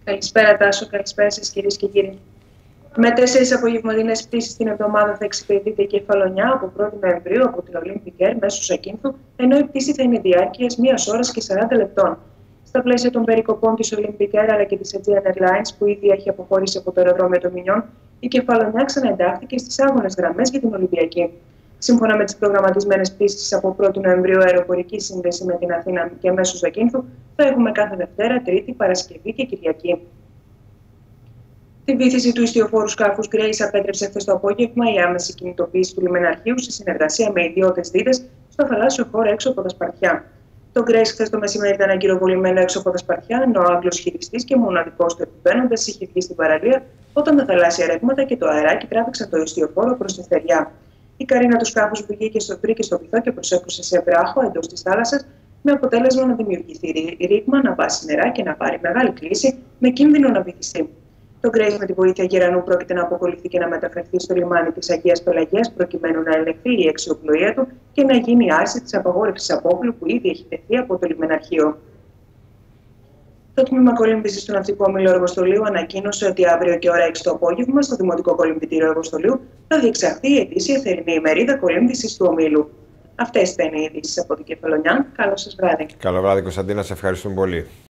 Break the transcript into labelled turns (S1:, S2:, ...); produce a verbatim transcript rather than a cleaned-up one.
S1: Καλησπέρα, Τάσο. Καλησπέρα σας, κυρίες και κύριοι. Με τέσσερις απογευματινές πτήσεις την εβδομάδα θα εξυπηρετείται η Κεφαλονιά από πρώτη Νοεμβρίου από την Olympic Air μέσω Ζακίνθου, ενώ η πτήση θα είναι διάρκειας μία ώρα και σαράντα λεπτών. Στα πλαίσια των περικοπών της Olympic Air αλλά και της Aegean Airlines, που ήδη έχει αποχωρήσει από το αεροδρόμιο των Μηνιών, η Κεφαλονιά ξαναεντάχθηκε στις άγονες γραμμές για την Ολυμπιακή. Σύμφωνα με τις προγραμματισμένες πτήσεις από πρώτη Νοεμβρίου, αεροπορική σύνδεση με την Αθήνα και μέσω Ζακίνθου θα έχουμε κάθε Δευτέρα, Τρίτη, Παρασκευή και Κυριακή. Τη βύθιση του ιστιοφόρου σκάφους Grace απέτρεψε χθες το απόγευμα η άμεση κινητοποίηση του λιμεναρχείου σε συνεργασία με ιδιώτες δίδες στο θαλάσσιο χώρο έξω από τα Σπαρτιά. Το Grace χθες το μεσημέρι ήταν αγκυροβολημένο έξω από τα Σπαρτιά, ενώ ο Άγγλος χειριστής και μοναδικός του επιβαίνοντας είχε βγει στην παραλία όταν τα θαλάσσια ρεύματα και το αεράκι τράβηξαν το ιστιοφόρο προς τη στεριά. Η καρίνα του σκάφους βγήκε στο βρήκε στο βυθό και προσέκρουσε σε βράχο εντός της θάλασσας, με αποτέλεσμα να δημιουργηθεί ρήγμα, να βάσει νερά και να πάρει μεγάλη κλίση, με κίνδυνο να βυθιστεί. Το Grace με τη βοήθεια γερανού πρόκειται να αποκολληθεί και να μεταφερθεί στο λιμάνι της Αγίας Πελαγίας, προκειμένου να ελεγχθεί η αξιοπλοεία του και να γίνει άρση της απαγόρευσης απόκλου που ήδη έχει τεθεί από το λιμεναρχείο. Το τμήμα κολύμβησης του Ναυτικού Ομίλου Αργοστολίου ανακοίνωσε ότι αύριο και ώρα έξι το απόγευμα στο Δημοτικό Κολυμβητήριο Αργοστολίου θα διεξαχθεί η ετήσια θερινή ημερίδα κολύμβησης του Ομίλου. Αυτές ήταν οι ειδήσεις από την Κεφαλονιά. Καλό σας βράδυ.
S2: Καλό βράδυ, Κωνσταντίνα. Σε ευχαριστούμε πολύ.